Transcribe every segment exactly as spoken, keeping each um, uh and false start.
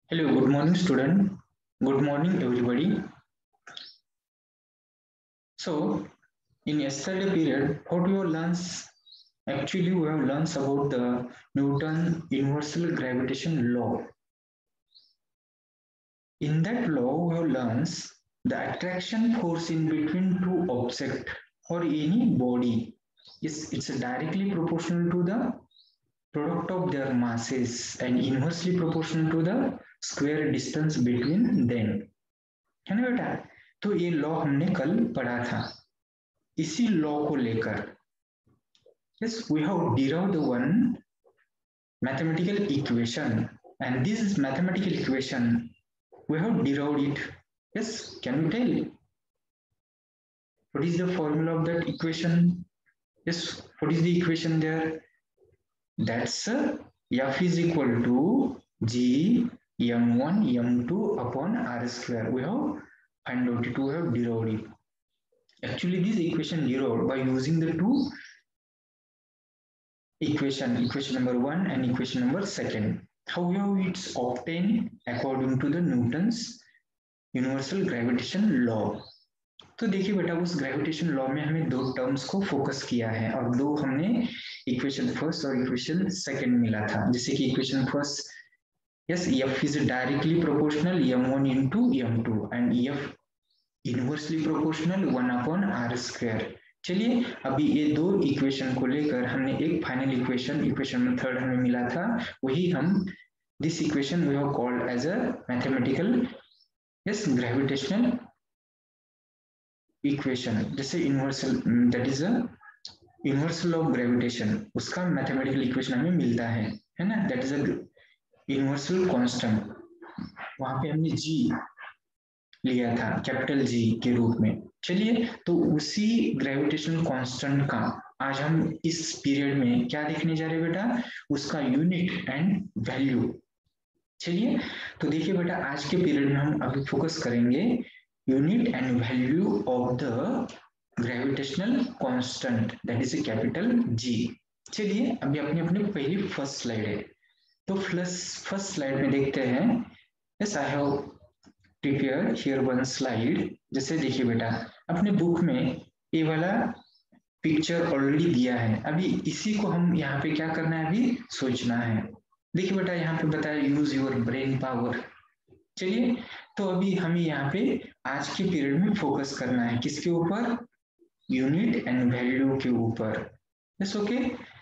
Hello, good morning, student. Good morning, everybody. So, in yesterday period, what we have learned, actually we have learned about the Newton universal gravitation law. In that law, we have learned the attraction force in between two objects or any body is it's directly proportional to the product of their masses and inversely proportional to the square distance between them. है ना बेटा? तो ये law हमने कल पढ़ा था. इसी लॉ को लेकर yes we have derived one mathematical equation, and this mathematical equation we have derived it. Yes, can you tell what is the formula of that equation? Yes, what is the equation there? That's uh, F is equal to G m one m two upon r square. We have find out it, we have derived it. Actually, this equation derived by using the two equation, equation number one and equation number second. However, it's obtained according to the Newton's universal gravitation law. तो देखिए बेटा, उस gravitation law में हमें दो terms को focus किया है और दो हमने इक्वेशन फर्स्ट और इक्वेशन सेकंड मिला था. जैसे कि equation first yes f is directly proportional m one into m two and f inversely proportional one upon r square. चलिए अभी ये दो इक्वेशन को लेकर हमने एक फाइनल इक्वेशन इक्वेशन में थर्ड हमें मिला था, वही हम this equation we have called as a mathematical yes gravitational equation. जैसे universal that is a universal of gravitation, उसका मैथमेटिकल इक्वेशन हमें मिलता है है ना. That is a universal constant. वहां पे हमने जी लिया था कैपिटल जी के रूप में. चलिए तो उसी ग्रेविटेशनल कांस्टेंट का आज हम इस पीरियड में क्या देखने जा रहे हैं बेटा, उसका यूनिट एंड वैल्यू. चलिए तो देखिए बेटा, आज के पीरियड में हम अभी फोकस करेंगे unit and value of the gravitational constant that is capital G. चलिए अभी अपनी अपनी पहली फर्स्ट स्लाइड है, तो फर्स्ट फर्स्ट स्लाइड में देखते हैं. Yes I have prepare here one slide. जैसे देखिए बेटा, अपने बुक में ये वाला पिक्चर ऑलरेडी दिया है, अभी इसी को हम यहाँ पे क्या करना है, अभी सोचना है. देखिए बेटा, यहाँ पे बताया यूज योर ब्रेन पावर. चलिए तो अभी हमें यहाँ पे आज के पीरियड में फोकस करना है किसके ऊपर, यूनिट एंड वैल्यू के ऊपर. यस ओके,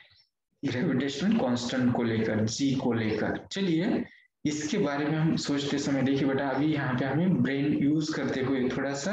ग्रेविटेशनल कांस्टेंट को लेकर, जी को लेकर. चलिए इसके बारे में हम सोचते समय देखिए बेटा, अभी यहाँ पे हमें ब्रेन यूज करते हुए थोड़ा सा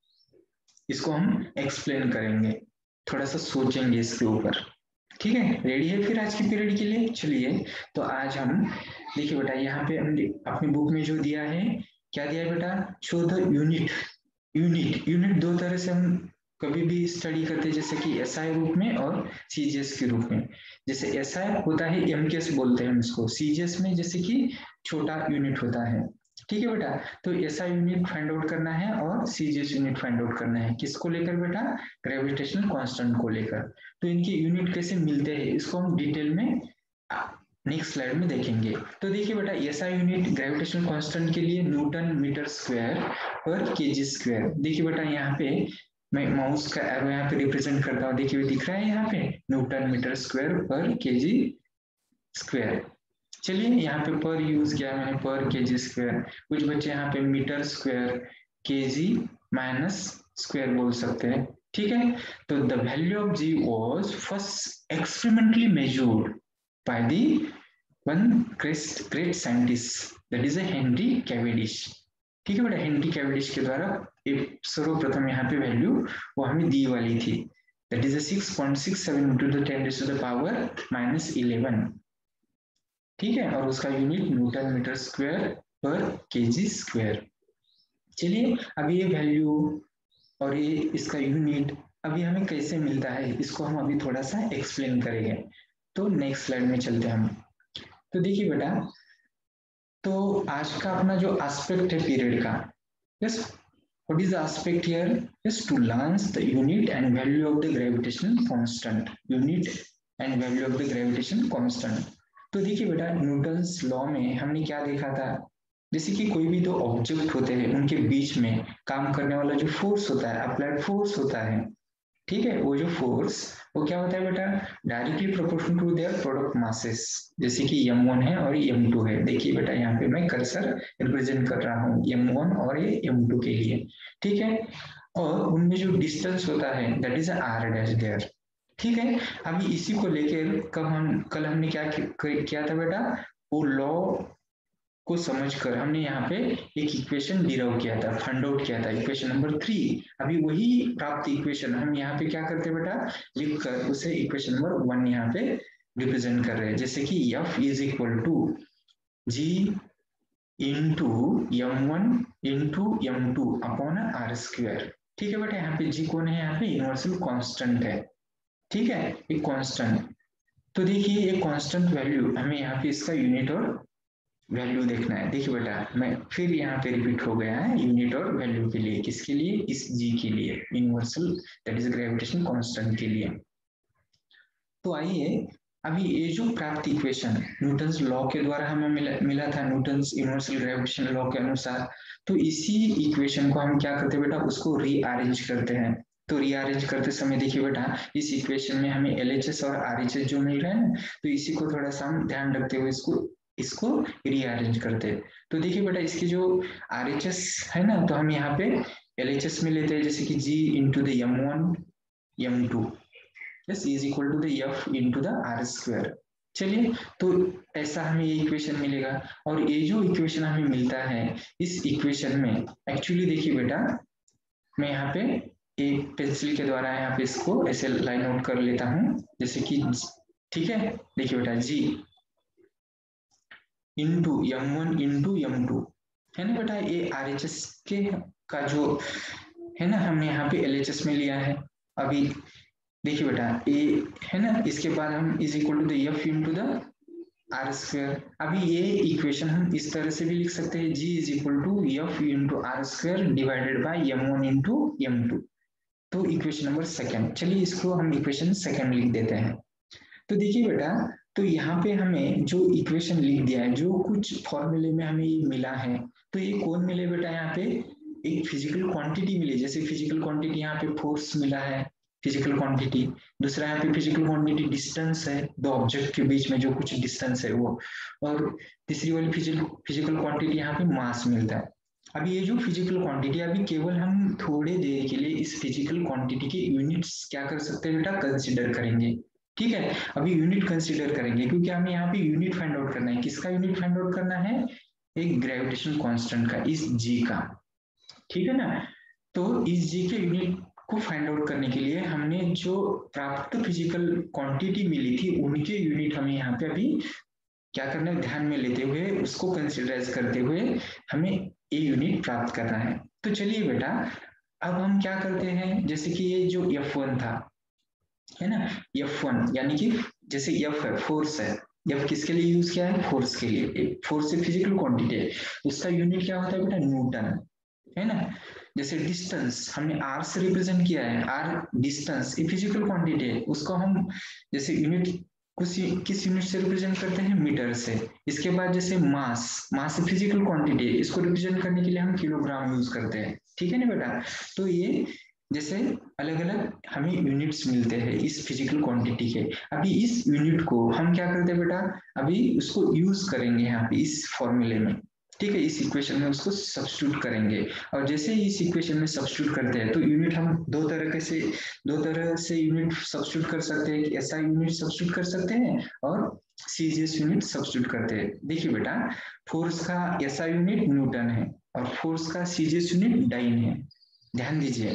इसको हम एक्सप्लेन करेंगे, थोड़ा सा सोचेंगे इसके ऊपर. ठीक है, रेडी है फिर आज के पीरियड के लिए. चलिए तो आज हम देखिए बेटा, यहाँ पे हमने अपनी बुक में जो दिया है, क्या दिया है बेटा, show the unit. Unit unit दो तरह से हम कभी भी स्टडी करते हैं, जैसे कि एसआई रूप में और सीजीएस के रूप में. जैसे एसआई होता है एमकेएस बोलते हैं हम इसको, सीजीएस में जैसे कि छोटा यूनिट होता है. ठीक है बेटा, तो एसआई यूनिट फाइंड आउट करना है और सीजीएस यूनिट फाइंड आउट करना है. किसको लेकर बेटा, ग्रेविटेशनल कांस्टेंट को लेकर. तो इनके यूनिट कैसे मिलते हैं इसको हम डिटेल में नेक्स्ट स्लाइड में देखेंगे. तो देखिए बेटा, एसआई यूनिट ग्रेविटेशनल कांस्टेंट के लिए newton metre square per KG square. देखिए बेटा, यहाँ पे मैं माउस का एरो यहाँ पे रिप्रेजेंट करता हूँ. देखिए दिख रहा है यहाँ पे newton metre square per KG square. चलिए यहाँ पे पर यूज किया मैंने, पर केजी स्क्वायर. कुछ बच्चे यहाँ पे metre square KG minus square बोल सकते हैं. ठीक है, तो the value of G was first experimentally measured by the one great scientist that is Henry Cavendish. ठीक है बेटा, हेनरी कैवेंडिश के द्वारा सर्वप्रथम यहाँ पे वैल्यू वो हमें दी वाली थी, that is six point six seven into the ten raise to the power minus eleven. ठीक है, और उसका unit newton metre square per KG square. चलिए अभी ये वैल्यू और ये इसका यूनिट अभी हमें कैसे मिलता है, इसको हम अभी थोड़ा सा एक्सप्लेन करेंगे. तो नेक्स्ट स्लाइड में चलते हैं हम. तो देखिए बेटा, तो आज का अपना जो एस्पेक्ट है पीरियड का, yes what is the aspect here, is to learn the unit and value of the gravitational constant. Unit and value of the gravitational constant. तो देखिए बेटा, न्यूटन्स लॉ में हमने क्या देखा था, जैसे कि कोई भी दो ऑब्जेक्ट होते हैं उनके बीच में काम करने वाला जो फोर्स होता है, अप्लाइड फोर्स होता है, ठीक है, वो जो फोर्स वो क्या होता है बेटा, directly proportional to their product masses. जैसे कि एम वन है और एम टू है, देखिए बेटा यहाँ पे मैं कर्सर रिप्रेजेंट कर रहा हूँ एम वन और ये एम टू के लिए, ठीक है। और उनमें जो डिस्टेंस होता है that is R dash there, ठीक है। अभी इसी को लेकर कब हम कल हमने क्या किया था बेटा, वो लॉ को समझकर हमने यहाँ पे एक इक्वेशन डिराइव किया था, फाइंड आउट किया था, इक्वेशन नंबर थ्री। अभी वही प्राप्त इक्वेशन हम यहाँ पे क्या करते हैं बेटा, लिखकर उसे इक्वेशन नंबर वन यहाँ पे रिप्रेजेंट कर रहे हैं। जैसे कि F is equal to G into M one into M two upon R square, ठीक है बेटा। यहाँ पे जी कौन है, यहाँ पे यूनिवर्सल कांस्टेंट है, ठीक है, एक कांस्टेंट। तो देखिए ये कांस्टेंट वैल्यू हमें यहाँ पे इसका यूनिट और वैल्यू देखना है। देखिए बेटा मैं फिर यहाँ पे रिपीट हो गया है यूनिट और वैल्यू के लिए, किसके लिए, इस जी के लिए, universal that is gravitation constant के लिए। तो आइए अभी ये जो प्राप्त इक्वेशन न्यूटन्स लॉ के द्वारा हमें मिला, मिला था, न्यूटन्स यूनिवर्सल ग्रेविटेशन लॉ के अनुसार, तो इसी इक्वेशन को हम क्या करते हैं बेटा, उसको रीअरेंज करते हैं। तो रीअरेंज करते समय देखिए बेटा इस इक्वेशन में हमें एल एच एस और आर एच एस जो मिल रहे हैं, तो इसी को थोड़ा सा हम ध्यान रखते हुए इसको इसको रीअरेंज करते हैं। तो देखिए बेटा इसकी जो आर एच एस है ना, तो हम यहाँ पे एल एच एस में लेते हैं, जैसे कि G into the M one M two yes is equal to the F into the R square. चलिए तो ऐसा हमें ये इक्वेशन मिलेगा। और ये जो इक्वेशन हमें मिलता है इस इक्वेशन में एक्चुअली देखिए बेटा मैं यहाँ पे एक पेंसिल के द्वारा यहाँ पे इसको ऐसे लाइन आउट कर लेता हूँ, जैसे कि ठीक है। देखिए बेटा G into M one into M two है ना बेटा, ये आर एच एस के का जो है ना हमने यहाँ पे एल एच एस में लिया है। अभी देखिए बेटा ये है ना, इसके बाद हम is equal to the F into the R square. अभी ये इक्वेशन हम इस तरह से भी लिख सकते हैं, G is equal to F into R square divided by M one into M two. तो इक्वेशन नंबर सेकेंड, चलिए इसको हम इक्वेशन सेकेंड लिख देते हैं। तो देखिए बेटा तो यहाँ पे हमें जो इक्वेशन लिख दिया है, जो कुछ फॉर्मूले में हमें ये मिला है, तो ये कौन मिले बेटा, यहाँ पे एक फिजिकल क्वांटिटी मिली। जैसे फिजिकल क्वांटिटी यहाँ पे फोर्स मिला है, फिजिकल क्वांटिटी। दूसरा यहाँ पे फिजिकल क्वांटिटी डिस्टेंस है, दो ऑब्जेक्ट के बीच में जो कुछ डिस्टेंस है वो। और तीसरी वाली फिजिकल फिजिकल क्वांटिटी यहाँ पे मास मिलता है। अभी ये जो फिजिकल क्वांटिटी, अभी केवल हम थोड़े देर के लिए इस फिजिकल क्वांटिटी के यूनिट्स क्या कर सकते हैं बेटा, कंसिडर करेंगे, ठीक है। अभी यूनिट कंसीडर करेंगे क्योंकि हमें यहाँ पे यूनिट फाइंड आउट करना है। किसका यूनिट फाइंड आउट करना है, एक ग्रेविटेशन कांस्टेंट का, इस जी का, ठीक है ना। तो इस जी के यूनिट को फाइंड आउट करने के लिए हमने जो प्राप्त फिजिकल क्वांटिटी मिली थी उनके यूनिट हमें यहाँ पे अभी क्या करना है, ध्यान में लेते हुए उसको कंसिडराइज करते हुए हमें ये यूनिट प्राप्त करना है। तो चलिए बेटा अब हम क्या करते हैं, जैसे कि ये जो एफ वन था है ना, एफ वन यानी कि जैसे एफ है फोर्स है, एफ किसके लिए यूज किया है, फोर्स के लिए। फोर्स से फिजिकल क्वांटिटी है, उसका यूनिट क्या होता है बेटा, न्यूटन, है ना। जैसे डिस्टेंस हमने आर से रिप्रेजेंट किया है, आर डिस्टेंस ये फिजिकल क्वांटिटी है, उसको हम जैसे यूनिट कुछ किस यूनिट से रिप्रेजेंट करते हैं, मीटर से। इसके बाद जैसे मास, मास से फिजिकल क्वांटिटी है, इसको रिप्रेजेंट करने के लिए हम किलोग्राम यूज करते हैं, ठीक है ना बेटा। तो ये जैसे अलग अलग हमें यूनिट्स मिलते हैं इस फिजिकल क्वांटिटी के। अभी इस यूनिट को हम क्या करते हैं बेटा, अभी उसको यूज करेंगे यहाँ पे इस फॉर्मूले में, ठीक है। इस इक्वेशन में उसको सब्स्टिट्यूट करेंगे, और जैसे ही इस इक्वेशन में सब्स्टिट्यूट करते हैं तो यूनिट हम दो तरह से दो तरह से यूनिट सब्स्टिट्यूट कर सकते हैं, ऐसा यूनिट सब्स्टिट्यूट कर सकते हैं और सीजीएस यूनिट सब्स्टिट्यूट करते हैं। देखिए बेटा फोर्स का ऐसा यूनिट न्यूटन है और फोर्स का सीजीएस यूनिट डाइन है, ध्यान दीजिए।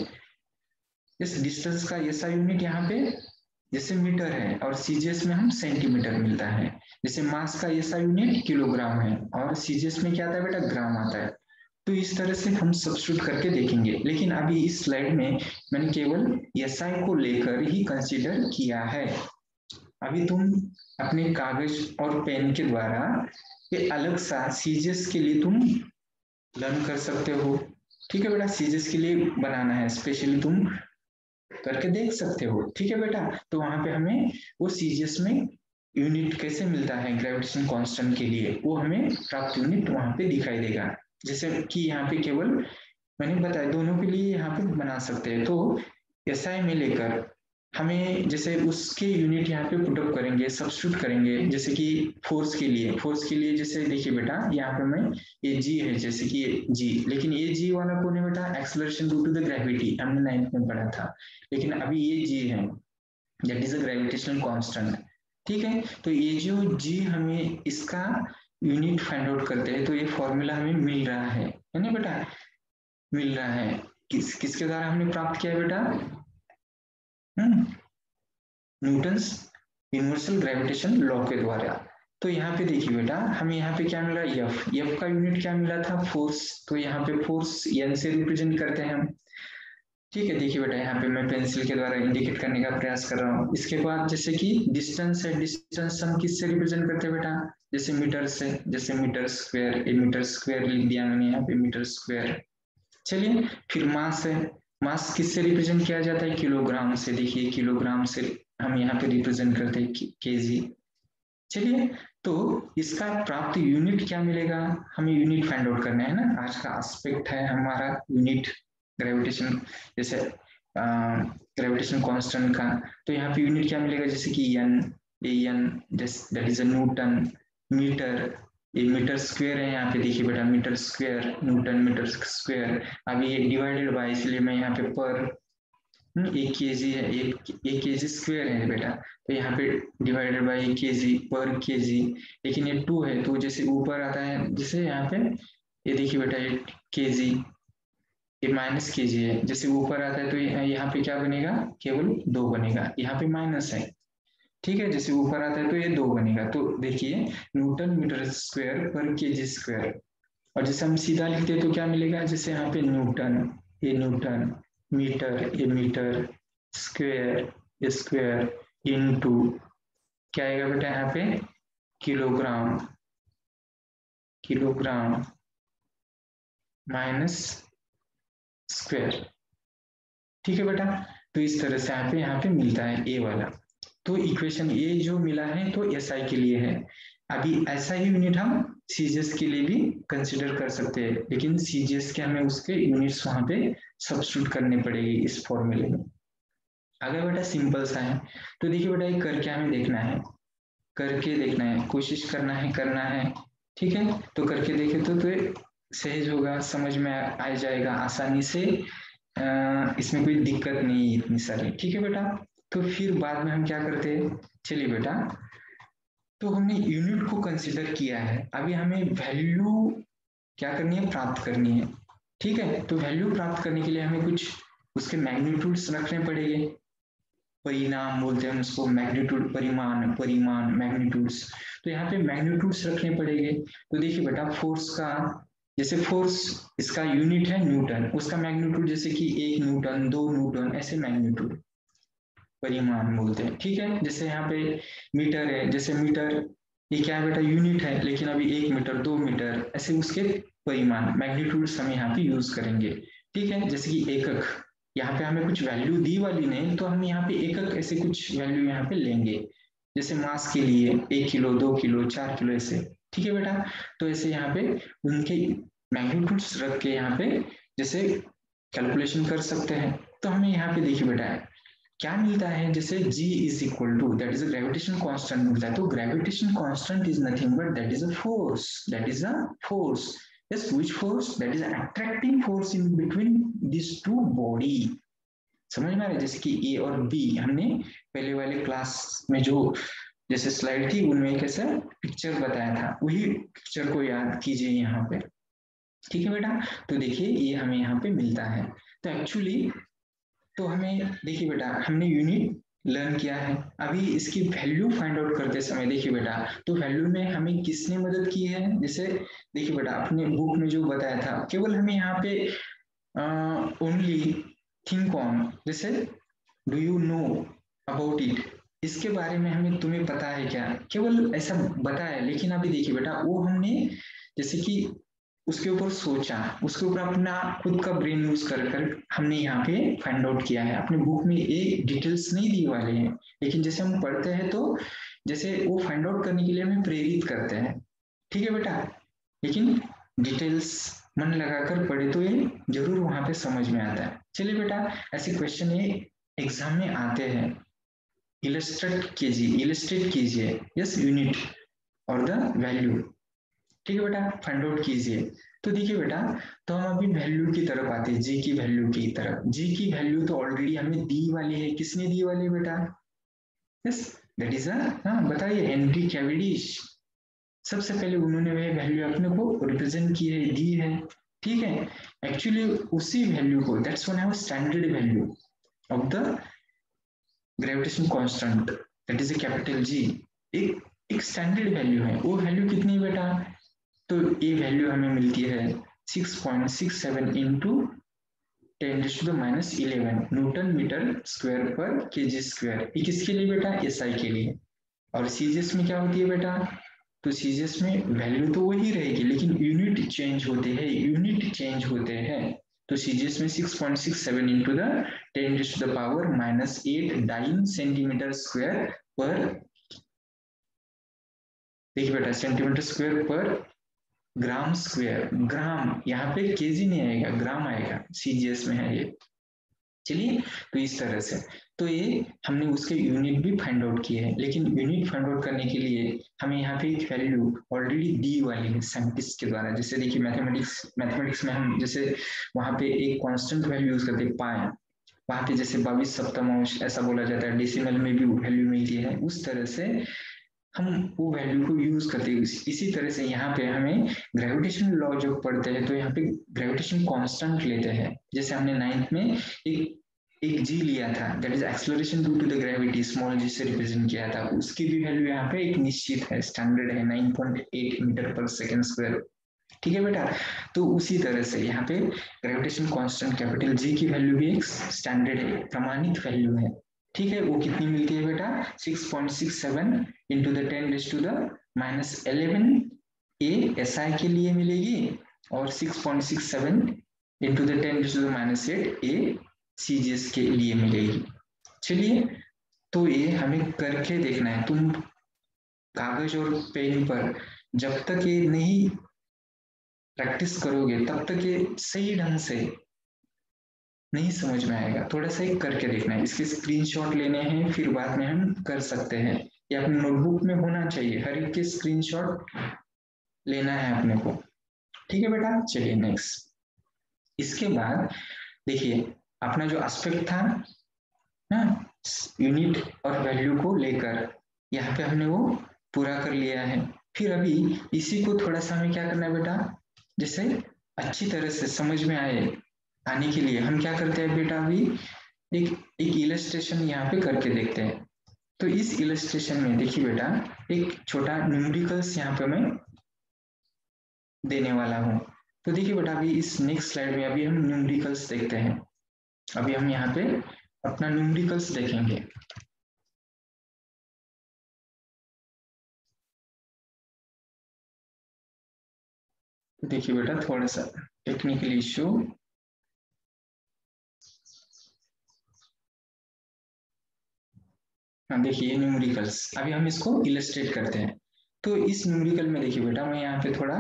इस डिस्टेंस का ऐसा यूनिट यहाँ पे जैसे मीटर है और सीजीएस में हम सेंटीमीटर मिलता है। जैसे मास का ऐसा यूनिट किलोग्राम है और सीजीएस में क्या आता है बेटा, ग्राम आता है। तो इस तरह से हम सब्स्टिट्यूट करके देखेंगे, लेकिन अभी इस स्लाइड में मैंने केवल एसआई को लेकर ही कंसीडर किया है। अभी तुम अपने कागज और पेन के द्वारा ये अलग सा सीजीएस के लिए तुम लर्न कर सकते हो, ठीक है बेटा। सीजीएस के लिए बनाना है स्पेशली, तुम करके देख सकते हो, ठीक है बेटा। तो वहां पे हमें वो सीजीएस में यूनिट कैसे मिलता है ग्रेविटेशन कांस्टेंट के लिए, वो हमें प्राप्त यूनिट वहां पे दिखाई देगा। जैसे कि यहाँ पे केवल मैंने बताया दोनों के लिए यहाँ पे बना सकते हैं। तो एसआई में लेकर हमें जैसे उसके यूनिट यहाँ पे पुटअप करेंगे, सब्स्टिट्यूट करेंगे। जैसे कि फोर्स के लिए फोर्स के लिए जैसे देखिए बेटा यहाँ पे मैं ये जी है, जैसे कि ये जी, लेकिन ये जी वाला कौन है बेटा, acceleration due to the gravity, हमने नाइन्थ में पढ़ा था। लेकिन अभी ये जी है, that is a gravitational constant. ठीक है, तो ये जो जी हमें इसका यूनिट फाइंड आउट करते हैं, तो ये फॉर्मूला हमें मिल रहा है है ना बेटा, मिल रहा है। किस किसके द्वारा हमने प्राप्त किया है बेटा, hmm Newton's universal gravitation law के द्वारा। तो यहाँ पे देखिए बेटा हमें यहाँ पे क्या मिला, एफ एफ का यूनिट क्या मिला था, फोर्स। तो यहाँ पे फोर्स एन से रिप्रेजेंट करते हैं हम। ठीक है, देखिए बेटा यहाँ पे मैं पेंसिल के द्वारा इंडिकेट करने का प्रयास कर रहा हूँ। इसके बाद जैसे कि डिस्टेंस है, डिस्टेंस हम किससे रिप्रेजेंट करते हैं बेटा, जैसे मीटर से, जैसे metre square, a metre square लिख दिया मैंने यहाँ पे मीटर स्क्वायर। चलिए फिर मास है, मास किससे रिप्रेजेंट किया जाता है, किलोग्राम से। देखिए किलोग्राम से हम यहाँ पे रिप्रेजेंट करते हैं केजी। चलिए तो इसका प्राप्त यूनिट क्या मिलेगा, हमें यूनिट फाइंड आउट करना है ना, आज का एस्पेक्ट है हमारा यूनिट ग्रेविटेशन, जैसे ग्रेविटेशन कांस्टेंट का। तो यहाँ पे यूनिट क्या मिलेगा, जैसे कि N, a N that is a newton, metre, ये मीटर स्क्वायर है यहाँ पे। देखिए बेटा metre square, newton metre square. अभी ये डिवाइडेड बाय, इसलिए मैं यहाँ पे पर, एक के जी है, एक एक के जी स्क्वायर है बेटा, तो यहाँ पे डिवाइडेड बाय एक के जी पर के जी। लेकिन ये टू है, तो जैसे ऊपर आता है, जैसे यहाँ पे ये देखिए बेटा ये के जी, ये माइनस के जी है, जैसे ऊपर आता है तो यहाँ पे क्या बनेगा, केवल दो बनेगा, यहाँ पे माइनस है। ठीक है, जैसे ऊपर आता है तो ये दो बनेगा। तो देखिए न्यूटन मीटर स्क्वायर पर के जी स्क्वायर। और जैसे हम सीधा लिखते हैं तो क्या मिलेगा, जैसे यहाँ पे न्यूटन, ये न्यूटन, मीटर, ये मीटर, स्क्वायर स्क्वायर, इनटू क्या आएगा बेटा यहाँ पे, किलोग्राम, किलोग्राम माइनस स्क्वायर। ठीक है बेटा, तो इस तरह से यहाँ पे यहाँ पे मिलता है ए वाला। तो इक्वेशन ए जो मिला है तो एस आई के लिए है। अभी ऐसा ही यूनिट हम सीजीएस के लिए भी कंसिडर कर सकते हैं, लेकिन सीजीएस के हमें उसके यूनिट्स वहां पे सब्स्टिट्यूट करने पड़ेगी इस फॉर्मूले में। अगर बेटा सिंपल सा है तो देखिए बेटा ये करके हमें देखना है, करके देखना है, कोशिश करना है, करना है। ठीक है, तो करके देखे तो, तो सहज होगा, समझ में आ जाएगा आसानी से, आ, इसमें कोई दिक्कत नहीं है इतनी सारी। ठीक है बेटा, तो फिर बाद में हम क्या करते हैं, चलिए बेटा तो हमने यूनिट को कंसिडर किया है, अभी हमें वैल्यू क्या करनी है, प्राप्त करनी है। ठीक है, तो वैल्यू प्राप्त करने के लिए हमें कुछ उसके मैग्नीट्यूड्स रखने पड़ेंगे, परिणाम बोलते हैं उसको, मैग्नीट्यूड, परिमाण, परिमाण मैग्नीट्यूड्स। तो यहाँ पे मैग्नीट्यूड्स रखने पड़ेंगे। तो देखिए बेटा फोर्स का, जैसे फोर्स इसका यूनिट है न्यूटन, उसका मैग्नीट्यूड जैसे कि एक न्यूटन, दो न्यूटन, ऐसे मैग्नीट्यूड परिमाण बोलते हैं। ठीक है, जैसे यहाँ पे मीटर है, जैसे मीटर ये क्या है बेटा, यूनिट है, लेकिन अभी एक मीटर, दो मीटर, ऐसे उसके परिमाण मैग्नीट्यूड्स हम यहाँ पे यूज करेंगे। ठीक है, जैसे कि एकक, यहाँ पे हमें कुछ वैल्यू दी वाली नहीं, तो हम यहाँ पे एकक ऐसे कुछ वैल्यू यहाँ पे लेंगे, जैसे मास के लिए एक किलो, दो किलो, चार किलो, ऐसे। ठीक है बेटा, तो ऐसे यहाँ पे उनके मैग्नीट्यूड्स रख के यहाँ पे जैसे कैलकुलेशन कर सकते हैं। तो हमें यहाँ पे देखिए बेटा क्या मिलता है, जैसे g is equal to that is a gravitation constant मिलता है। तो gravitation constant is nothing but that is a force, that is a force, yes which force, that is attracting force in between these two body। समझ में आ रहा है, जैसे कि ए और बी हमने पहले वाले क्लास में जो जैसे स्लाइड थी उनमें एक ऐसा पिक्चर बताया था, वही पिक्चर को याद कीजिए यहाँ पे। ठीक है बेटा, तो देखिए ये हमें यहाँ पे मिलता है। तो एक्चुअली तो हमें देखिए बेटा हमने यूनिट लर्न किया है, अभी इसकी वैल्यू फाइंड आउट करते समय देखिए बेटा, तो वैल्यू में हमें किसने मदद की है, जैसे देखिए बेटा अपने बुक में जो बताया था, केवल हमें यहाँ पे ओनली थिंक ऑन, जैसे do you know about it, इसके बारे में हमें तुम्हें पता है क्या, केवल ऐसा बताया। लेकिन अभी देखिए बेटा वो हमने जैसे कि उसके ऊपर सोचा, उसके ऊपर अपना खुद का ब्रेन यूज कर कर हमने यहाँ पे फाइंड आउट किया है। अपने बुक में ये डिटेल्स नहीं दिए वाले हैं, लेकिन जैसे हम पढ़ते हैं तो जैसे वो फाइंड आउट करने के लिए हमें प्रेरित करते हैं, ठीक है बेटा। लेकिन डिटेल्स मन लगाकर पढ़े तो ये जरूर वहां पे समझ में आता है। चलिए बेटा, ऐसे क्वेश्चन ये एग्जाम में आते हैं, इलस्ट्रेट कीजिए, इलस्ट्रेट कीजिए, यस, यूनिट और द वैल्यू, ठीक है बेटा, फाइंड आउट कीजिए। तो देखिए बेटा, तो हम अभी वैल्यू की तरफ आते हैं, जी की वैल्यू की तरफ। जी की वैल्यू तो ऑलरेडी हमें दी वाली है, किसने दी वाली है बेटा? यस, दैट इज अ, हाँ बताइए, हेनरी कैवेंडिश। सबसे पहले उन्होंने वह वैल्यू अपने को रिप्रेजेंट की है, दी है, ठीक है। एक्चुअली उसी वैल्यू को, that's one have standard value of the gravitation constant, that is a capital G. एक एक स्टैंडर्ड वैल्यू है, वो वैल्यू कितनी बेटा? तो ये वैल्यू हमें मिलती है six point six seven into ten to the minus eleven newton metre square per KG square. ये किसके लिए बेटा? एसआई के लिए। और सीजीएस में क्या होती है बेटा? तो सीजीएस में वैल्यू तो वही रहेगी, लेकिन यूनिट चेंज होते हैं, यूनिट चेंज होते हैं। तो सीजीएस में six point six seven into the ten to the power minus eight dyne centimetre square per, देखिए बेटा, सेंटीमीटर स्क्वायर पर ग्राम स्क्वायर, ग्राम, यहाँ पे केजी नहीं आएगा, ग्राम आएगा, सीजीएस में है ये। चलिए, तो इस तरह से तो ये हमने उसके यूनिट भी फाइंड आउट किए हैं, लेकिन यूनिट फाइंड आउट करने के लिए हमें यहाँ पे एक वैल्यू ऑलरेडी दी वाली है साइंटिस्ट के द्वारा। जैसे देखिए, मैथमेटिक्स मैथमेटिक्स में हम जैसे वहाँ पे एक कांस्टेंट वैल्यू यूज करते हैं, पाए, वहाँ पे जैसे बाईस सप्तमांश ऐसा बोला जाता है, डेसिमल में भी वैल्यू मिलती है, उस तरह से हम वो वैल्यू को यूज करते हैं। इसी तरह से यहाँ पे हमें ग्रेविटेशन लॉ जब पढ़ते हैं तो यहाँ पे ग्रेविटेशन कांस्टेंट लेते हैं। जैसे हमने नाइन्थ में एक एक जी लिया था, that is acceleration due to the gravity, small G से रिप्रेजेंट किया था, उसकी भी वैल्यू यहाँ पे एक निश्चित है, स्टैंडर्ड है, nine point eight metre per second square, ठीक है बेटा। तो उसी तरह से यहाँ पे ग्रेविटेशन कांस्टेंट कैपिटल जी की वैल्यू भी एक स्टैंडर्ड है, प्रमाणित वैल्यू है, ठीक है। वो कितनी मिलती है बेटा? Six point six seven into the ten raise to the minus eleven a S I के लिए मिलेगी, और six point six seven into the ten raise to the minus eight a C G S के लिए मिलेगी। चलिए, तो ये हमें करके देखना है। तुम कागज और पेन पर जब तक ये नहीं प्रैक्टिस करोगे तब तक ये सही ढंग से नहीं समझ में आएगा। थोड़ा सा ही करके देखना है, इसके स्क्रीनशॉट लेने हैं, फिर बाद में हम कर सकते हैं। ये अपने नोटबुक में होना चाहिए, हर एक के स्क्रीनशॉट लेना है अपने को, ठीक है बेटा। चलिए नेक्स्ट, इसके बाद देखिए अपना जो एस्पेक्ट था ना, यूनिट और वैल्यू को लेकर, यहाँ पे हमने वो पूरा कर लिया है। फिर अभी इसी को थोड़ा सा हमें क्या करना है बेटा, जैसे अच्छी तरह से समझ में आए आने के लिए हम क्या करते हैं बेटा, अभी एक एक इलस्ट्रेशन यहाँ पे करके देखते हैं। तो इस इलस्ट्रेशन में देखिए बेटा, एक छोटा न्यूमेरिकल्स यहाँ पे मैं देने वाला हूँ। तो देखिए बेटा, अभी इस नेक्स्ट स्लाइड में अभी हम न्यूमेरिकल्स देखते हैं। अभी हम यहाँ पे अपना न्यूमेरिकल्स देखेंगे। तो देखिए बेटा, थोड़ा सा टेक्निकल इश्यू, हाँ देखिए न्यूमेरिकल्स, अभी हम इसको इलस्ट्रेट करते हैं। तो इस न्यूमेरिकल में देखिए बेटा, मैं यहाँ पे थोड़ा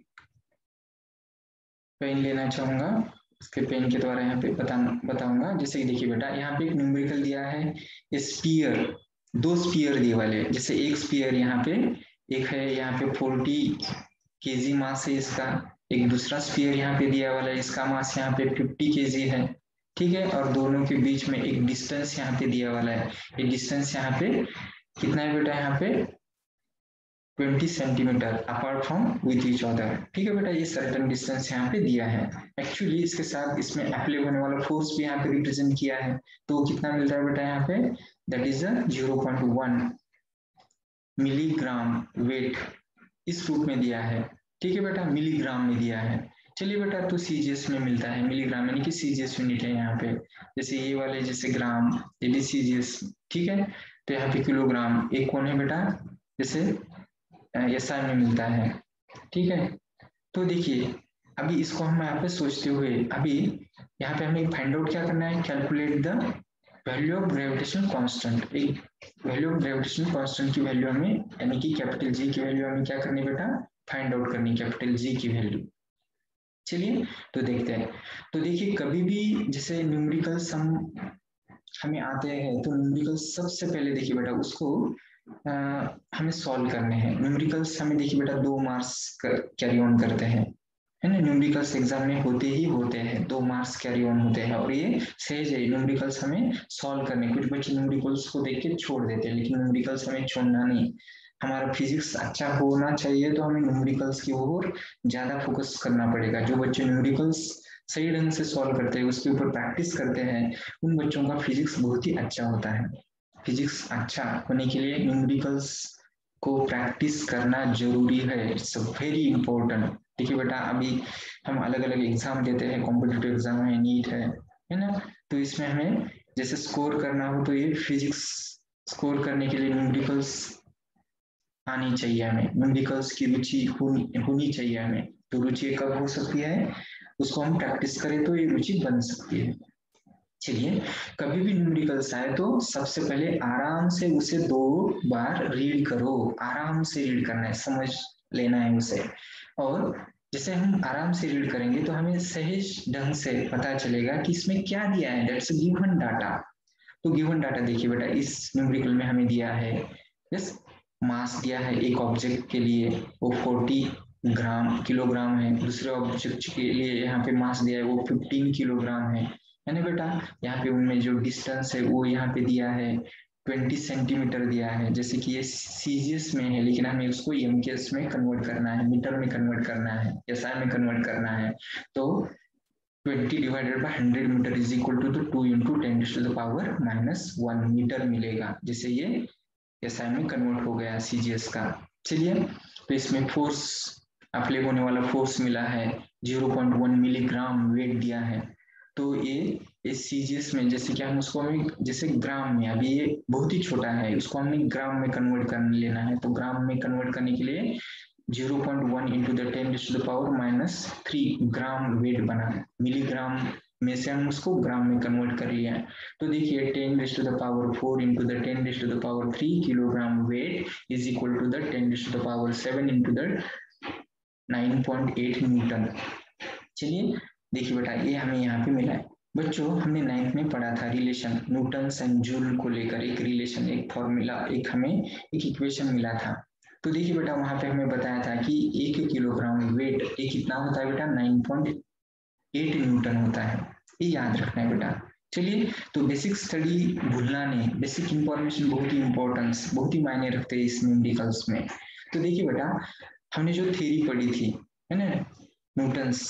पेन लेना चाहूंगा, इसके पेन के द्वारा यहाँ पे बता बताऊंगा। जैसे कि देखिए बेटा, यहाँ पे एक न्यूमेरिकल दिया है, स्पीयर, दो स्पीयर दिए वाले, जैसे एक स्पीयर यहाँ पे, एक है यहाँ पे फोर्टी केजी मास है इसका, एक दूसरा स्पीयर यहाँ पे दिया वाला है, इसका मास यहाँ पे फिफ्टी केजी है, ठीक है। और दोनों के बीच में एक डिस्टेंस यहाँ पे दिया वाला है, ये डिस्टेंस यहाँ पे कितना है बेटा, यहाँ पे twenty centimetre apart from with each other, ठीक है बेटा। ये सर्टेन डिस्टेंस यहाँ पे दिया है। एक्चुअली इसके साथ इसमें अप्लाई होने वाला फोर्स भी यहाँ पे रिप्रेजेंट किया है, तो वो कितना मिलता है बेटा यहाँ पे, that is zero point one milligram weight इस रूप में दिया है, ठीक है बेटा, मिलीग्राम में दिया है। चलिए बेटा, तो सीजीएस में मिलता है मिलीग्राम, यानी कि सीजीएस यूनिट है यहाँ पे, जैसे ये वाले जैसे ग्राम, ये भी सीजीएस, ठीक है। तो यहाँ पे किलोग्राम एक कौन है बेटा, जैसे एसआई में मिलता है, ठीक है। तो देखिए अभी इसको हम यहाँ पे सोचते हुए, अभी यहाँ पे हमें फाइंड आउट क्या करना है, calculate the value of gravitational constant, एक वैल्यू ऑफ ग्रेविटेशनल कांस्टेंट की वैल्यू हमें यानी कि कैपिटल जी की वैल्यू हमें क्या करनी बेटा, फाइंड आउट करनी, कैपिटल जी की वैल्यू। चलिए तो देखते हैं। तो देखिए कभी भी जैसे न्यूमेरिकल सम हमें आते हैं तो न्यूमेरिकल सबसे पहले देखिए बेटा उसको आ, हमें सॉल्व करने हैं। न्यूमेरिकल्स हमें देखिए बेटा दो मार्क्स कैरी ऑन करते हैं, है ना। न्यूमेरिकल्स एग्जाम में होते ही होते हैं, दो मार्क्स कैरी ऑन होते हैं और ये सहज है न्यूमेरिकल्स हमें सॉल्व करने। कुछ बच्चे न्यूमेरिकल्स को देख के छोड़ देते हैं, लेकिन न्यूमेरिकल्स हमें छोड़ना नहीं। हमारा फिजिक्स अच्छा होना चाहिए तो हमें न्यूमेरिकल्स की ओर ज्यादा फोकस करना पड़ेगा। जो बच्चे न्यूमेरिकल्स सही ढंग से सॉल्व करते हैं, उसके ऊपर प्रैक्टिस करते हैं, उन बच्चों का फिजिक्स बहुत ही अच्छा होता है। फिजिक्स अच्छा होने के लिए न्यूमेरिकल्स को प्रैक्टिस करना जरूरी है, इट्स वेरी इंपॉर्टेंट। देखिए बेटा अभी हम अलग अलग एग्जाम देते हैं, कॉम्पिटिटिव एग्जाम है, नीट है है ना। तो इसमें हमें जैसे स्कोर करना हो तो ये फिजिक्स स्कोर करने के लिए न्यूमेरिकल्स आनी चाहिए, हमें न्यूमेरिकल्स की रुचि होनी होनी चाहिए हमें। तो रुचि कब हो सकती है, उसको हम प्रैक्टिस करें तो ये रुचि बन सकती है। चलिए कभी भी न्यूमेरिकल्स आए तो सबसे पहले आराम से उसे दो बार रीड करो, आराम से रीड करना है, समझ लेना है उसे। और जैसे हम आराम से रीड करेंगे तो हमें सहज ढंग से पता चलेगा कि इसमें क्या दिया है, दैट्स गिवन डाटा। तो गिवन डाटा देखिए बेटा इस न्यूमेरिकल में हमें दिया है, यस मास दिया है एक ऑब्जेक्ट के लिए वो फोर्टी ग्राम किलोग्राम है, दूसरे ऑब्जेक्ट के लिए यहाँ पे मास दिया है वो फिफ्टीन किलोग्राम है है ना बेटा। यहाँ पे उनमें जो डिस्टेंस है वो यहाँ पे दिया है ट्वेंटी सेंटीमीटर दिया है। जैसे कि ये सीजीएस में है लेकिन हमें उसको एमकेएस में कन्वर्ट करना है, मीटर में कन्वर्ट करना है, एसआई में कन्वर्ट करना है। तो twenty divided by hundred metre is equal to the two into ten to the power minus one metre मिलेगा, जिससे ये एसआई में कन्वर्ट हो गया सीजीएस का। चलिए तो इसमें फोर्स अप्लाई होने वाला फोर्स मिला है zero point one milligram weight दिया है। तो ये इस सीजीएस में जैसे कि हम उसको हमें जैसे ग्राम में, अभी ये बहुत ही छोटा है, उसको हमें ग्राम में कन्वर्ट कर लेना है। तो ग्राम में कन्वर्ट करने के लिए zero point one into the ten to the power minus three gram weight बना, मिलीग्राम में से हम उसको ग्राम में कन्वर्ट कर लिया है। तो देखिए ten raise to the power four into the ten raise to the power three kilogram weight is equal to the ten raise to the power seven into the nine point eight newton. चलिए देखिए बेटा ये हमें यहाँ पे मिला है। बच्चों हमने नाइन्थ में पढ़ा था रिलेशन, न्यूटन एंड जूल को लेकर एक रिलेशन, एक फॉर्मूला, एक हमें एक इक्वेशन मिला था। तो देखिए बेटा वहां पे हमें बताया था कि एक किलोग्राम वेट एक कितना होता है बेटा, नाइन पॉइंट एट न्यूटन होता है, ये याद रखना है बेटा। चलिए तो बेसिक स्टडी भूलना नहीं, बेसिक इंफॉर्मेशन बहुत ही इंपॉर्टेंस बहुत ही मायने रखते हैं इस न्यूमेरिकल्स में। तो देखिए बेटा हमने जो थ्योरी पढ़ी थी है ना, न्यूटन्स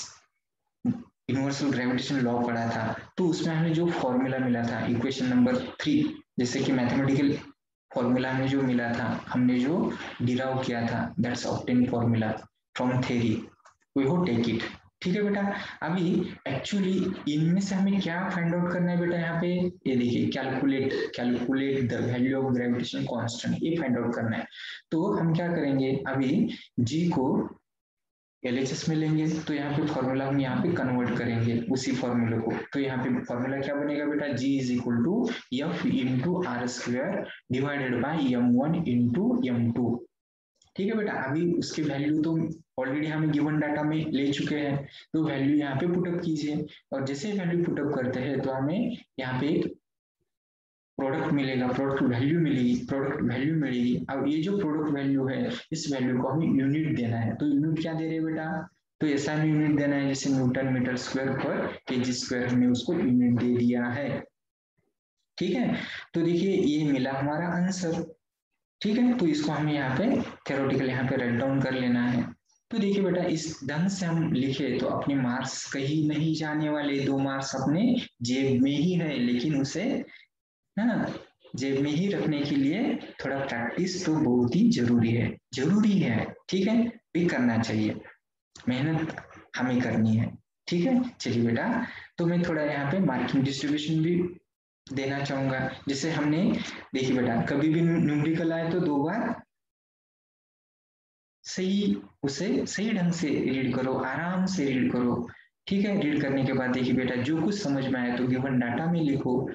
यूनिवर्सल ग्रेविटेशन लॉ पढ़ा था, तो उसमें हमें जो फॉर्मूला मिला था इक्वेशन नंबर थ्री, जैसे कि मैथमेटिकल फॉर्मूला हमें जो मिला था, हमने जो डिराइव किया था, that's obtain formula from theory, we who take it. ठीक है बेटा। अभी एक्चुअली इनमें से हमें क्या फाइंड आउट करना है बेटा, यहाँ पे ये देखिए calculate calculate the value of gravitation constant, ये फाइंड आउट करना है। तो हम क्या करेंगे, अभी जी को एलएचएस में लेंगे तो यहाँ पे फॉर्मूला हम यहाँ पे कन्वर्ट करेंगे उसी फॉर्मूले को। तो यहाँ पे फॉर्मूला क्या बनेगा बेटा, G is equal to F into R square divided by M one into M two. ठीक है बेटा। अभी उसकी वैल्यू तो ऑलरेडी हमें गिवन डाटा में ले चुके हैं, तो वैल्यू यहाँ पे पुटअप कीजिए और जैसे वैल्यू पुटअप करते हैं तो हमें यहाँ पे एक प्रोडक्ट मिलेगा, प्रोडक्ट वैल्यू मिलेगी, प्रोडक्ट वैल्यू मिलेगी। अब ये जो प्रोडक्ट वैल्यू है इस वैल्यू को हमें यूनिट देना है। तो यूनिट क्या दे रहे हैं बेटा, तो ऐसा हमें यूनिट देना है जैसे newton metre square per KG square, हमने उसको यूनिट दे दिया है। ठीक है। तो देखिए ये मिला हमारा आंसर। ठीक है। तो इसको हमें यहाँ पे थ्योरेटिकल यहाँ पे राइट डाउन कर लेना है। तो देखिए बेटा इस ढंग से हम लिखे तो अपने मार्क्स कहीं नहीं जाने वाले, दो मार्क्स अपने जेब में ही है, लेकिन उसे ना जेब में ही रखने के लिए थोड़ा प्रैक्टिस तो बहुत ही जरूरी है, जरूरी है। ठीक है, भी करना चाहिए, मेहनत हमें करनी है। ठीक है। चलिए बेटा तो मैं थोड़ा यहाँ पे मार्किंग डिस्ट्रीब्यूशन भी देना चाहूंगा। जैसे हमने देखिए बेटा कभी भी न्यूमेरिकल आए तो दो बार सही उसे सही ढंग से रीड करो, आराम से रीड करो। ठीक है। रीड करने के बाद देखिए बेटा जो कुछ समझ में आए तो गिवन डाटा में लिखो,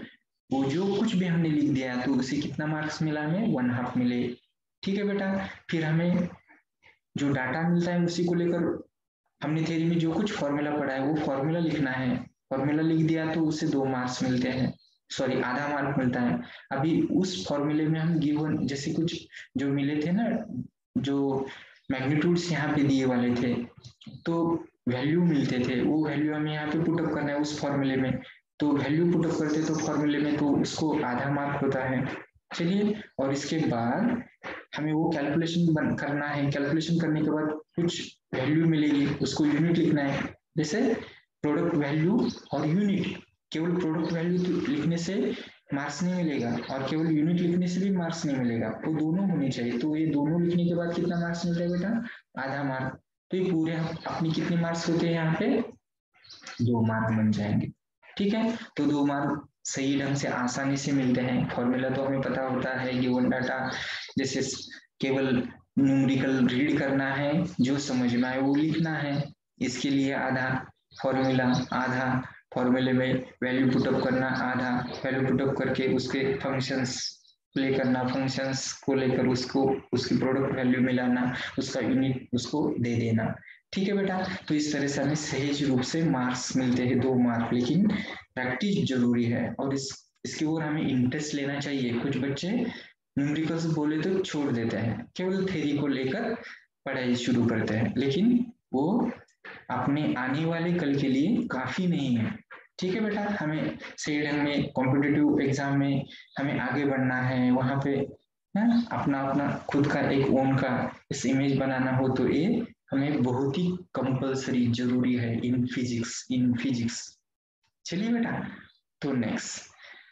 वो जो कुछ भी हमने लिख दिया तो उसे कितना मार्क्स मिला, हमें वन हाफ मिले। ठीक है बेटा, फिर हमें जो डाटा मिलता है उसी को लेकर हमने थ्योरी में जो कुछ फॉर्मूला पढ़ा है वो फॉर्मूला लिखना है। फॉर्मूला लिख दिया तो उससे दो मार्क्स मिलते हैं, सॉरी आधा मार्क मिलता है। अभी उस फॉर्मूले में हम गिवन जैसे कुछ जो मिले थे ना, जो मैग्नीट्यूड्स यहाँ पे दिए वाले थे, तो वैल्यू मिलते थे, वो वैल्यू हमें यहाँ पे पुटअप करना है उस फॉर्मूले में। तो वैल्यू पुटअप करते तो फॉर्मूले में तो उसको आधा मार्क होता है। चलिए, और इसके बाद हमें वो कैलकुलेशन करना है। कैलकुलेशन करने के बाद कुछ वैल्यू मिलेगी, उसको यूनिट लिखना है। जैसे प्रोडक्ट वैल्यू और यूनिट, केवल प्रोडक्ट वैल्यू लिखने से मार्क्स नहीं मिलेगा और केवल यूनिट लिखने से भी मार्क्स नहीं मिलेगा, वो दोनों होने चाहिए। तो ये दोनों लिखने के बाद कितना मार्क्स मिलता है बेटा, आधा मार्क। तो ये पूरे अपनी कितने मार्क्स होते हैं यहाँ पे, दो मार्क बन जाएंगे। ठीक है, तो दो मार्क सही ढंग से आसानी से मिलते हैं। फॉर्मूला तो हमें पता होता है, गिवन डाटा जैसे केवल न्यूमेरिकल रीड करना है, जो समझना है वो लिखना है। इसके लिए आधा फॉर्मूला, आधा फॉर्मूले में वैल्यू पुटअप करना, आधा वैल्यू पुटअप करके उसके फंक्शंस प्ले करना, फंक्शंस को लेकर उसको उसकी प्रोडक्ट वैल्यू मिलाना, उसका यूनिट उसको दे देना। ठीक है बेटा, तो इस तरह से हमें सहज रूप से मार्क्स मिलते हैं, दो मार्क। लेकिन प्रैक्टिस जरूरी है और इस इसके ओर हमें इंटरेस्ट लेना चाहिए। कुछ बच्चे न्यूमेरिकल्स बोले तो छोड़ देते हैं, केवल थ्योरी को लेकर पढ़ाई शुरू करते हैं, लेकिन वो अपने आने वाले कल के लिए काफी नहीं है। ठीक है बेटा, हमें सही ढंग में कॉम्पिटिटिव एग्जाम में हमें आगे बढ़ना है, वहां पे है अपना अपना खुद का एक ओन का इस इमेज बनाना हो, तो ये हमें बहुत ही कंपलसरी जरूरी है इन फिजिक्स इन फिजिक्स। चलिए बेटा, तो नेक्स्ट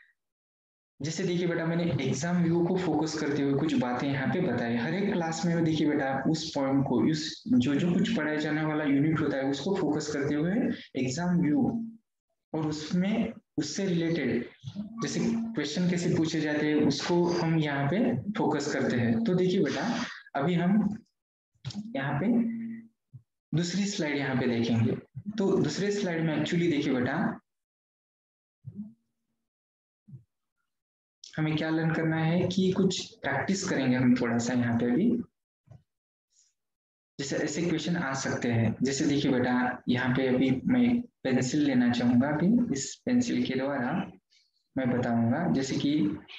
जैसे देखिए बेटा, मैंने एग्जाम व्यू को फोकस करते हुए कुछ बातें यहाँ पे बताई। हर एक क्लास में देखिए बेटा उस पॉइंट को, उस जो जो कुछ पढ़ाया जाने वाला यूनिट होता है उसको फोकस करते हुए एग्जाम व्यू और उसमें उससे रिलेटेड जैसे क्वेश्चन कैसे पूछे जाते हैं उसको हम यहाँ पे फोकस करते हैं। तो देखिए बेटा, अभी हम यहाँ पे दूसरी स्लाइड यहाँ पे देखेंगे। तो दूसरे स्लाइड में एक्चुअली देखिए बेटा, हमें क्या लर्न करना है कि कुछ प्रैक्टिस करेंगे हम थोड़ा सा यहाँ पे अभी। जैसे ऐसे क्वेश्चन आ सकते हैं, जैसे देखिए बेटा यहाँ पे अभी मैं पेंसिल लेना चाहूंगा। अभी इस पेंसिल के द्वारा मैं बताऊंगा, जैसे कि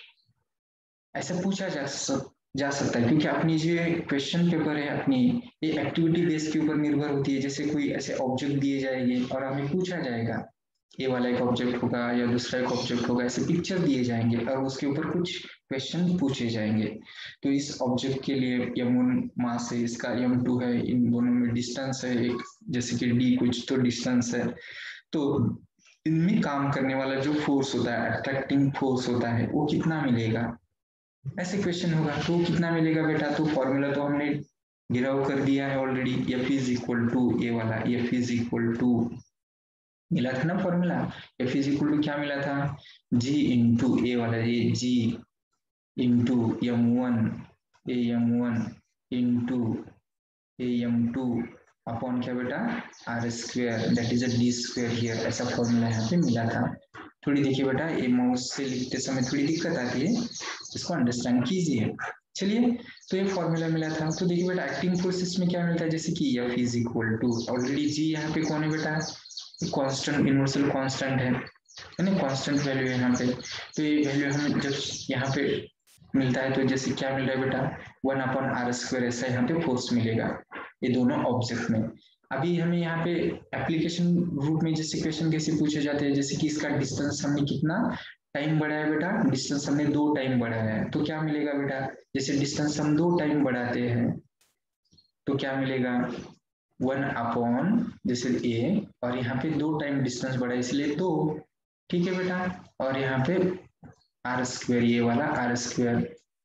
ऐसा पूछा जा सक जा सकता है, क्योंकि अपनी जो क्वेश्चन पेपर है अपनी, ये एक्टिविटी बेस के ऊपर निर्भर होती है। जैसे कोई ऐसे ऑब्जेक्ट दिए जाएंगे और हमें पूछा जाएगा, ये वाला एक ऑब्जेक्ट होगा या दूसरा एक ऑब्जेक्ट होगा, ऐसे पिक्चर दिए जाएंगे और उसके ऊपर कुछ क्वेश्चन पूछे जाएंगे। तो इस ऑब्जेक्ट के लिए यम वन मास है, इसका यम टू है, इन दोनों में डिस्टेंस है एक, जैसे कि डी कुछ तो डिस्टेंस है। तो इनमें काम करने वाला जो फोर्स होता है, अट्रैक्टिंग फोर्स होता है, वो कितना मिलेगा, ऐसे क्वेश्चन होगा। तो कितना मिलेगा बेटा, तो फॉर्मूला तो हमने डिराइव कर दिया है already, F is equal to a वाला, एफ इज इक्वल टू मिला था ना formula, F is equal to क्या मिला था, जी इंटू ए वाला, ये G into M one a M one into a M two upon क्या बेटा, R square that is a D square here, ऐसा फॉर्मूला यहाँ पे मिला था। थोड़ी देखिए बेटा, ये माउस से लिखते समय थोड़ी दिक्कत आती है, इसको अंडरस्टैंड कीजिए। चलिए, तो ये फॉर्मूला मिला था। तो देखिए बेटा, एक्टिंग फोर्सेस में क्या मिलता है, जैसे कि F is equal to, already G यहाँ पे कौन है बेटा, कांस्टेंट, यूनिवर्सल कांस्टेंट है है ना, कांस्टेंट वैल्यू है यहाँ पे। तो ये वैल्यू हमें जब यहाँ पे मिलता है तो जैसे क्या मिल रहा है बेटा, वन अपॉन आर स्क्वायर, ऐसा यहाँ पे फोर्स मिलेगा ये दोनों ऑब्जेक्ट में। अभी हमें यहाँ पे एप्लीकेशन रूप में जैसे क्वेश्चन कैसे पूछे जाते हैं, जैसे कि इसका डिस्टेंस हमने कितना टाइम बढ़ाया बेटा, डिस्टेंस हमने दो टाइम बढ़ाया है, तो क्या मिलेगा बेटा, जैसे डिस्टेंस हम दो टाइम बढ़ाते हैं तो क्या मिलेगा, वन अपॉन जैसे ए, और यहाँ पे दो टाइम डिस्टेंस बढ़ा इसलिए दो। ठीक है बेटा, और यहाँ पे आर स्क्वायर, ये वाला आर स्क्वायर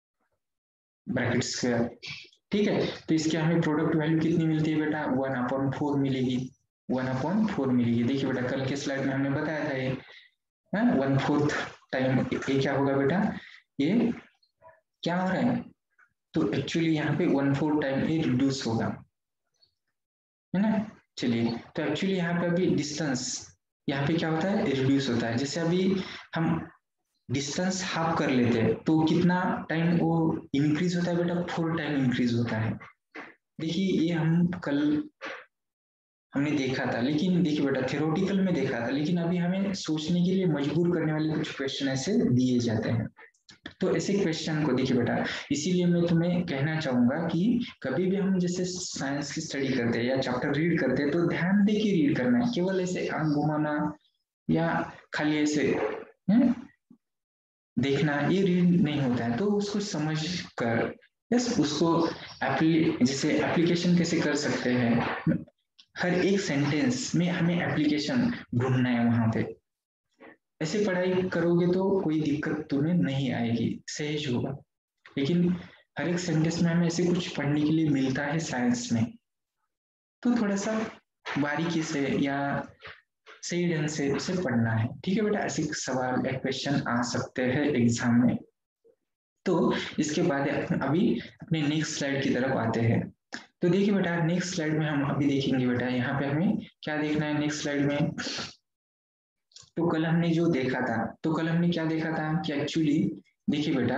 ब्रैकेट स्क्वायर। ठीक है, तो इसके हमें प्रोडक्ट वैल्यू कितनी मिलती है बेटा, वन अपॉन फोर मिलेगी, वन अपॉन फोर मिलेगी। देखिए बेटा, कल के स्लाइड में हमने बताया था ये वन फोर्थ टाइम, ये क्या होगा बेटा, ये क्या हो रहा है, तो एक्चुअली यहाँ पे वन फोर्थ टाइम ये रिड्यूस होगा, है ना। चलिए, तो एक्चुअली यहाँ पे अभी डिस्टेंस यहाँ पे क्या होता है, रिड्यूस होता है। जैसे अभी हम डिस्टेंस हाफ कर लेते हैं तो कितना टाइम वो इंक्रीज होता है बेटा, फोर टाइम इंक्रीज होता है। देखिए ये हम कल हमने देखा था, लेकिन देखिए बेटा थ्योरेटिकल में देखा था, लेकिन अभी हमें सोचने के लिए मजबूर करने वाले कुछ क्वेश्चन ऐसे दिए जाते हैं। तो ऐसे क्वेश्चन को देखिए बेटा, इसीलिए मैं तुम्हें कहना चाहूंगा कि कभी भी हम जैसे साइंस की स्टडी करते हैं या चैप्टर रीड करते हैं तो ध्यान दे के रीड करना है, केवल ऐसे आंख घुमाना या खाली ऐसे है? देखना ये रीड नहीं होता है। तो उसको समझ कर यस उसको एप्ली जैसे एप्लीकेशन कैसे कर सकते हैं, हर एक सेंटेंस में हमें एप्लीकेशन ढूंढना है वहां पे। ऐसे पढ़ाई करोगे तो कोई दिक्कत तुम्हें नहीं आएगी, सहज होगा। लेकिन हर एक सेंटेंस में हमें ऐसे कुछ पढ़ने के लिए मिलता है साइंस में, तो थोड़ा सा बारीकी से या सही ढंग से उसे पढ़ना है। ठीक है बेटा, ऐसे सवाल या क्वेश्चन आ सकते हैं एग्जाम में। तो इसके बाद अभी अपने नेक्स्ट स्लाइड की तरफ आते हैं। तो देखिए बेटा नेक्स्ट स्लाइड में हम अभी देखेंगे बेटा, यहाँ पे हमें क्या देखना है नेक्स्ट स्लाइड में। तो कल हमने जो देखा था, तो कल हमने क्या देखा था कि एक्चुअली देखिए बेटा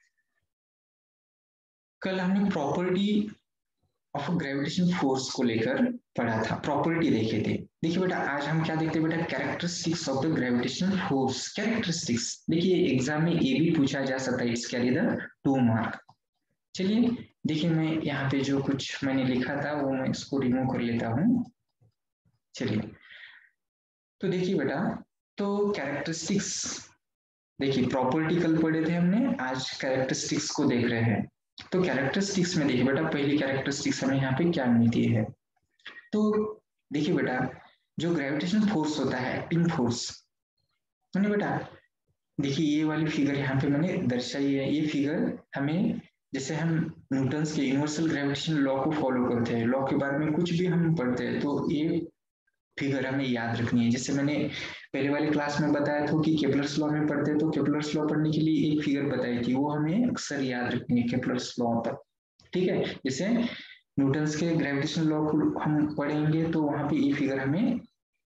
कल हमने प्रॉपर्टी ऑफ ग्रेविटेशन फोर्स को लेकर पढ़ा था, प्रॉपर्टी देखे थे। देखिए बेटा आज हम क्या देखते हैं बेटा, characteristics of the gravitational force. Characteristics देखिए एग्जाम में ये भी पूछा जा सकता है, it's carry the two mark. चलिए देखिए मैं यहाँ पे जो कुछ मैंने लिखा था वो मैं इसको रिमूव कर लेता हूँ। चलिए तो देखिए बेटा, तो कैरेक्टरिस्टिक्स देखिए प्रॉपर्टी कल पढ़े थे हमने, आज कैरेक्टरिस्टिक्स को देख रहे हैं। तो कैरेक्टरिस्टिक्स में देखिए बेटा पहली कैरेक्टरिस्टिक्स हमें यहाँ पे क्या मिलती है। तो देखिए बेटा जो ग्रेविटेशनल फोर्स होता है, एक्टिंग फोर्स है बेटा, देखिए ये वाली फिगर यहाँ पे मैंने दर्शाई है। ये फिगर हमें जैसे हम न्यूटन्स के यूनिवर्सल ग्रेविटेशन लॉ को फॉलो करते हैं, लॉ के बारे में कुछ भी हम पढ़ते हैं तो ये फिगर हमें याद रखनी है। जैसे मैंने पहले वाली क्लास में बताया था कि केपलर्स लॉ में पढ़ते तो केपलर्स लॉ पढ़ने के लिए एक फिगर बताई थी, वो हमें अक्सर याद रखनी है केपलर्स लॉ पर। ठीक है, जैसे न्यूटन्स के ग्रेविटेशन लॉ को हम पढ़ेंगे तो वहां पे ये फिगर हमें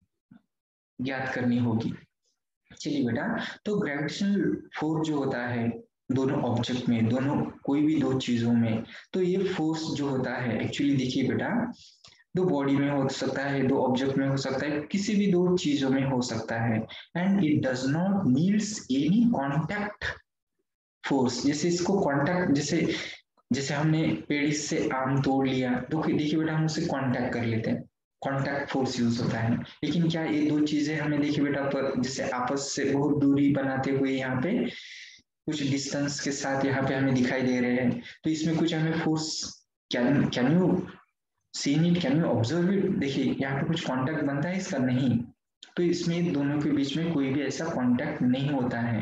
याद करनी होगी। चलिए बेटा, तो ग्रेविटेशनल फोर्स जो होता है दोनों ऑब्जेक्ट में, दोनों कोई भी दो चीजों में, तो ये फोर्स जो होता है एक्चुअली देखिए बेटा दो बॉडी में हो सकता है, दो ऑब्जेक्ट में हो सकता है, किसी भी दो चीजों में हो सकता है। And it does not needs any contact force. जैसे इसको कॉन्टैक्ट जैसे जैसे हमने पेड़ से आम तोड़ लिया तो देखिए बेटा हम उसे कॉन्टैक्ट कर लेते हैं, कॉन्टैक्ट फोर्स यूज होता है। लेकिन क्या ये दो चीजें हमें देखिए बेटा पर जैसे आपस से बहुत दूरी बनाते हुए यहाँ पे कुछ डिस्टेंस के साथ यहाँ पे हमें दिखाई दे रहे हैं, तो इसमें कुछ हमें force can can you seen it, can you observe it. देखिए यहाँ पे कुछ कांटेक्ट बनता है इसका, नहीं। तो इसमें दोनों के बीच में कोई भी ऐसा कांटेक्ट नहीं होता है,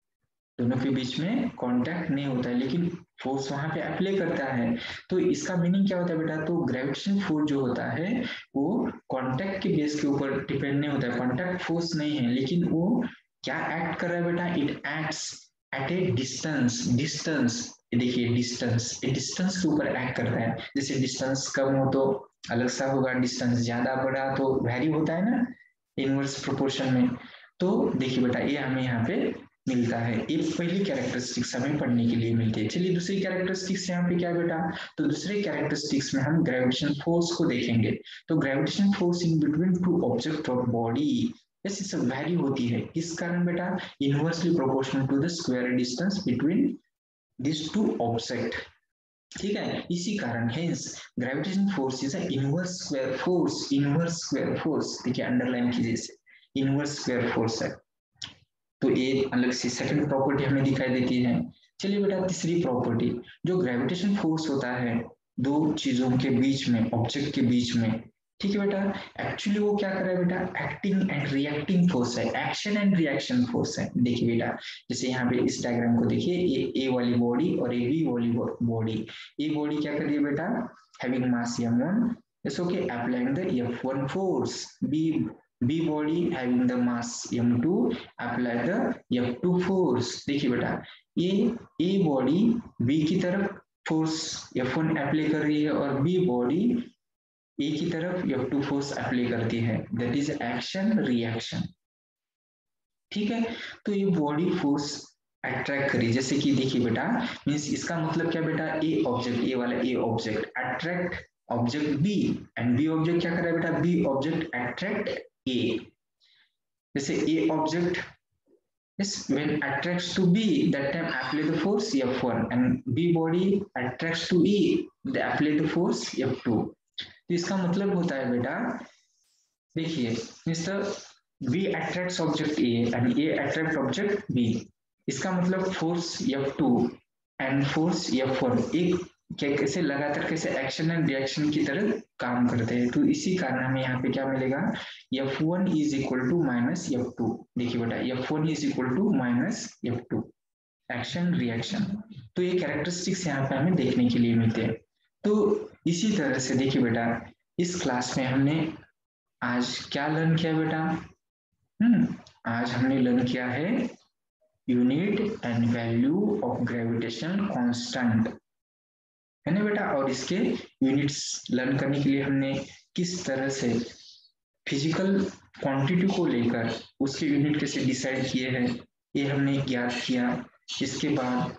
दोनों के बीच में कांटेक्ट नहीं होता है, लेकिन फोर्स वहां पे अप्लाई करता है। तो इसका मीनिंग क्या होता है बेटा, तो ग्रेविटेशन फोर्स जो होता है वो कांटेक्ट के बेस के ऊपर डिपेंड नहीं होता है, कांटेक्ट फोर्स नहीं है, लेकिन वो क्या एक्ट कर रहा है बेटा, it acts at a distance. Distance देखिए डिस्टेंस डिस्टेंस के ऊपर एक्ट करता है। जैसे डिस्टेंस कम हो तो अलग सा होगा, डिस्टेंस ज्यादा बड़ा तो वैरी होता है ना इनवर्स प्रोपोर्शन में। तो देखिए बेटा ये हमें यहाँ पे मिलता है, ये पहली कैरेक्टरिस्टिक्स हमें पढ़ने के लिए मिलती है। चलिए दूसरी कैरेक्टरिस्टिक्स यहाँ पे क्या है बेटा, तो दूसरे कैरेक्टरिस्टिक्स में हम ग्रेविटेशन फोर्स को देखेंगे। तो gravitation force in between two object of body ऐसी सब वैरी होती है, किस कारण बेटा, inversely proportional to the square distance between this two object. ठीक है, इसी कारण hence gravitation force is a inverse square force. Inverse square force देखिए अंडरलाइन कीजिए इसे, इनवर्स स्क्वायर फोर्स है। तो ये अलग सी सेकंड प्रॉपर्टी हमें दिखाई देती है। चलिए बेटा तीसरी प्रॉपर्टी, जो ग्रेविटेशन फोर्स होता है दो चीजों के बीच में, ऑब्जेक्ट के बीच में, ठीक है बेटा, एक्चुअली वो क्या कर रहा है बेटा, एक्टिंग एंड रिएक्टिंग फोर्स है, एक्शन एंड रिएक्शन फोर्स है। देखिए बेटा जैसे यहाँ पे इस डायग्राम को देखिए, ये ए वाली बॉडी और ए बी वाली बॉडी। ए बॉडी क्या कर रही है बेटा, having mass M one, it's okay, applying the F one force. B B body having the mass M two, apply the F two force। देखिए बेटा ये A body B की तरफ फोर्स F one अप्लाई कर रही है और B body A की तरफ F two फोर्स अप्लाई करती है, दैट इज एक्शन रिएक्शन। ठीक है, तो ये बॉडी फोर्स अट्रैक्ट करी, जैसे कि देखिए बेटा, मीन्स इसका मतलब क्या बेटा, ए ऑब्जेक्ट, ए वाला A object attract object B, and B object क्या कर रहा है बेटा, बी ऑब्जेक्ट अट्रैक्ट ए। जैसे A object yes when attracts to b, that time apply the force F one, and b body attracts to e, they apply the force F two। तो इसका मतलब होता है बेटा, देखिए mister B attracts object A and A attract object B, इसका मतलब force F two and force F one एक क्या कैसे लगातार कैसे एक्शन एंड रिएक्शन की तरह काम करते हैं। तो इसी कारण हमें यहाँ पे क्या मिलेगा, F one is equal to minus F two. देखिए बेटा F one is equal to minus F two, action reaction. तो ये कैरेक्टरिस्टिक्स यहाँ पे हमें देखने के लिए मिलते हैं। तो इसी तरह से देखिए बेटा, इस क्लास में हमने आज क्या लर्न किया बेटा, हम्म आज हमने लर्न किया है unit and value of gravitation constant, है ना बेटा। और इसके यूनिट्स लर्न करने के लिए हमने किस तरह से फिजिकल क्वांटिटी को लेकर उसके यूनिट कैसे डिसाइड किए हैं, ये हमने ज्ञात किया। इसके बाद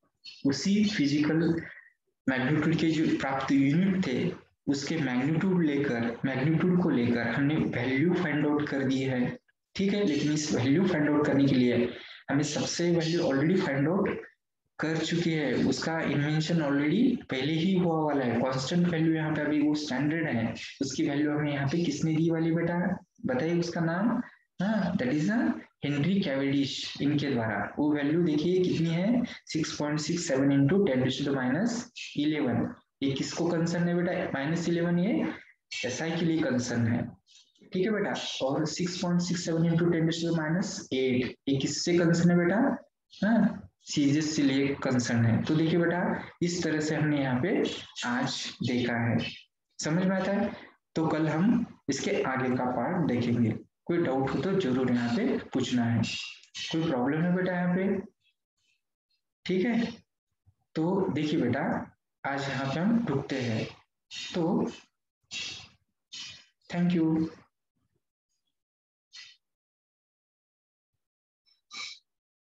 उसी फिजिकल मैग्नीट्यूड के जो प्राप्त यूनिट थे, उसके मैग्नीट्यूड लेकर मैग्नीट्यूड को लेकर हमने वैल्यू फाइंड आउट कर दी है, ठीक है। लेकिन इस वैल्यू फाइंड आउट करने के लिए हमें सबसे वैल्यू ऑलरेडी फाइंड आउट कर चुकी है, उसका इन्वेंशन ऑलरेडी पहले ही हुआ वाला है। कांस्टेंट वैल्यू यहाँ पे अभी वो स्टैंडर्ड है, उसकी वैल्यू हमें यहाँ पे किसने दी वाली बेटा, बताइए उसका नाम, हाँ दैट इज हेनरी कैवेंडिश, इनके द्वारा। वो वैल्यू देखिए कितनी है, six point six seven into ten to the minus eleven. ये किसको कंसर्न है बेटा, माइनस इलेवन ये एसआई के लिए कंसर्न है, ठीक है बेटा। और six point six seven into ten to the minus eight ये किससे कंसर्न है बेटा, हाँ सीजिस से लिए कंसर्न है। तो देखिए बेटा, इस तरह से हमने यहाँ पे आज देखा है, समझ में आता है। तो कल हम इसके आगे का पार्ट देखेंगे। कोई डाउट हो तो जरूर यहाँ पे पूछना है। कोई प्रॉब्लम है बेटा यहाँ पे, ठीक है। तो देखिए बेटा, आज यहाँ पे हम रुकते हैं। तो थैंक यू।